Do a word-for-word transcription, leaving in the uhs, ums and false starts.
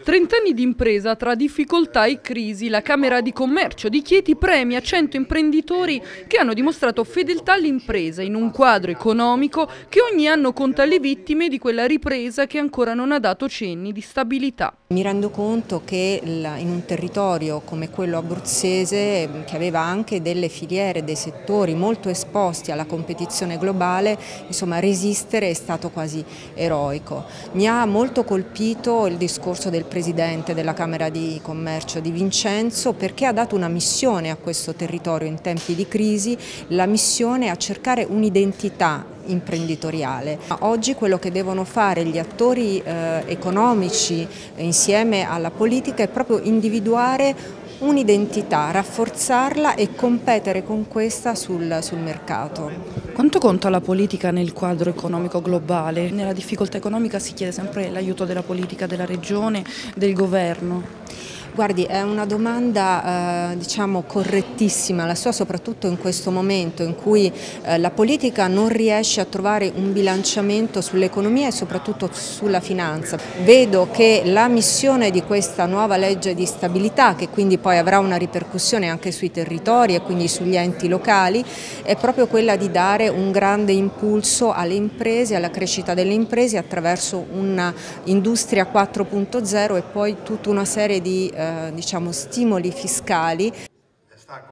Trent'anni di impresa tra difficoltà e crisi, la Camera di Commercio di Chieti premia cento imprenditori che hanno dimostrato fedeltà all'impresa in un quadro economico che ogni anno conta le vittime di quella ripresa che ancora non ha dato cenni di stabilità. Mi rendo conto che in un territorio come quello abruzzese, che aveva anche delle filiere, dei settori molto esposti alla competizione globale, insomma resistere è stato quasi eroico. Mi ha molto colpito il discorso del Presidente della Camera di Commercio Di Vincenzo, perché ha dato una missione a questo territorio in tempi di crisi, la missione è a cercare un'identità imprenditoriale. Oggi quello che devono fare gli attori eh, economici eh, insieme alla politica è proprio individuare un'identità, rafforzarla e competere con questa sul, sul mercato. Quanto conta la politica nel quadro economico globale? Nella difficoltà economica si chiede sempre l'aiuto della politica, della regione, del governo. Guardi, è una domanda eh, diciamo correttissima, la sua soprattutto in questo momento in cui eh, la politica non riesce a trovare un bilanciamento sull'economia e soprattutto sulla finanza. Vedo che la missione di questa nuova legge di stabilità, che quindi poi avrà una ripercussione anche sui territori e quindi sugli enti locali, è proprio quella di dare un grande impulso alle imprese, alla crescita delle imprese attraverso un'industria quattro punto zero e poi tutta una serie di Eh, diciamo, stimoli fiscali.